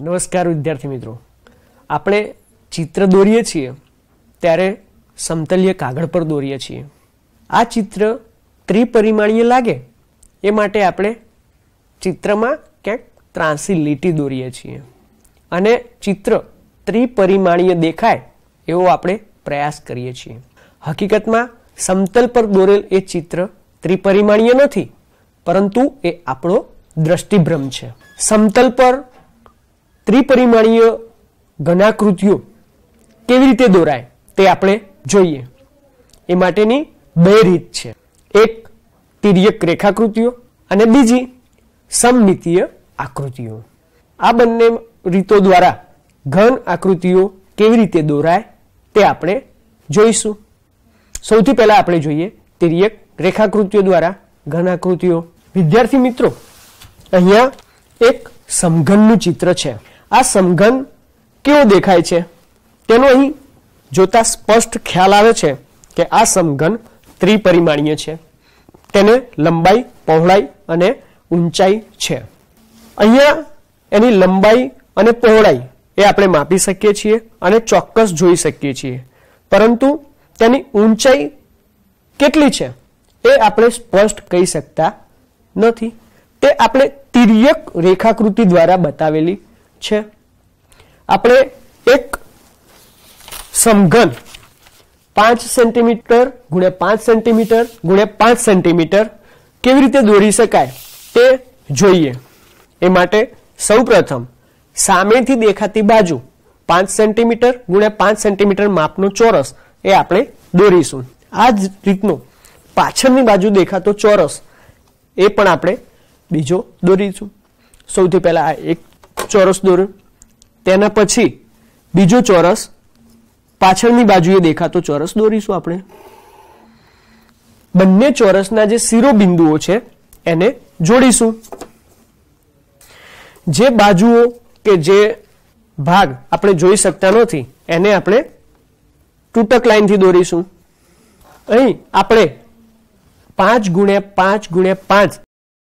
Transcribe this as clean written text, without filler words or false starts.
નમસ્કાર વિદ્યાર્થી મિત્રો, આપણે ચિત્ર દોરીએ છીએ ત્યારે સમતલીય કાગળ પર દોરીએ છીએ. આ ચિત્ર ત્રિપરિમાણીય લાગે એ માટે આપણે ચિત્રમાં ક્યાંક ત્રાંસી લીટી દોરીએ છીએ અને ચિત્ર ત્રિપરિમાણીય દેખાય એવો આપણે પ્રયાસ કરીએ છીએ. હકીકતમાં સમતલ પર દોરેલ એ ચિત્ર ત્રિપરિમાણીય નથી, પરંતુ એ આપણો દ્રષ્ટિભ્રમ છે. સમતલ પર ત્રિપરિમાણીય ઘનાકૃતિઓ કેવી રીતે દોરાય તે આપણે જોઈએ. એ માટેની બે રીત છે. એક તિર્યક રેખાકૃતિઓ અને બીજી સમમિતીય આકૃતિઓ. આ બંને રીતો દ્વારા ઘન આકૃતિઓ કેવી રીતે દોરાય તે આપણે જોઈશું. સૌથી પહેલા આપણે જોઈએ તિર્યક રેખાકૃતિઓ દ્વારા ઘન આકૃતિઓ. વિદ્યાર્થી મિત્રો, અહીંયા એક સમઘનનું ચિત્ર છે. આ સમઘન કેવો દેખાય છે તેનો અહીં જોતા સ્પષ્ટ ખ્યાલ આવે છે કે આ સમઘન ત્રિપરિમાણીય છે. તેને લંબાઈ, પહોળાઈ અને ઊંચાઈ છે. અહીંયા એની લંબાઈ અને પહોળાઈ એ આપણે માપી શકીએ છીએ અને ચોક્કસ જોઈ શકીએ છીએ, પરંતુ તેની ઊંચાઈ કેટલી છે એ આપણે સ્પષ્ટ કહી શકતા નથી. તે આપણે તિર્યક રેખાકૃતિ દ્વારા બતાવેલી છે. આપણે એક સમઘન 5 સેન્ટીમીટર ગુણ્યા 5 સેન્ટીમીટર ગુણ્યા 5 સેન્ટીમીટર કેવી રીતે દોરી શકાય તે જોઈએ. એ માટે સૌપ્રથમ સામેથી દેખાતી બાજુ 5 સેન્ટીમીટર ગુણ્યા 5 સેન્ટીમીટર માપનો ચોરસ એ આપણે દોરીશું. આ જ રીતનો પાછળની બાજુ દેખાતો ચોરસ એ પણ આપણે બીજો દોરીશું. સૌથી પહેલા આ એક ચોરસ દોર્યો, તેના પછી બીજો ચોરસ પાછળની બાજુએ દેખાતો ચોરસ દોરીશું. આપણે બંને ચોરસના જે શિરોબિંદુઓ છે એને જોડીશું. જે બાજુઓ કે જે ભાગ આપણે જોઈ શકતા નથી એને આપણે તૂટક લાઈનથી દોરીશું. અહીં આપણે 5 ગુણ્યા 5 ગુણ્યા 5